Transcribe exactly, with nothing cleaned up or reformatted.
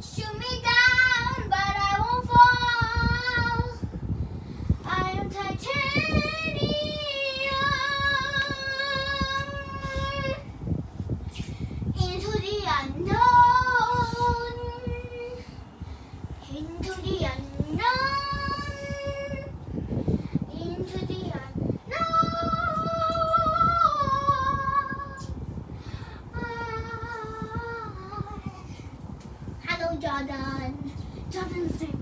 Shoot me down, but I won't fall. I am titanium. Into the unknown. Into the unknown. Into the unknown. Hello, Jordan. Jordan.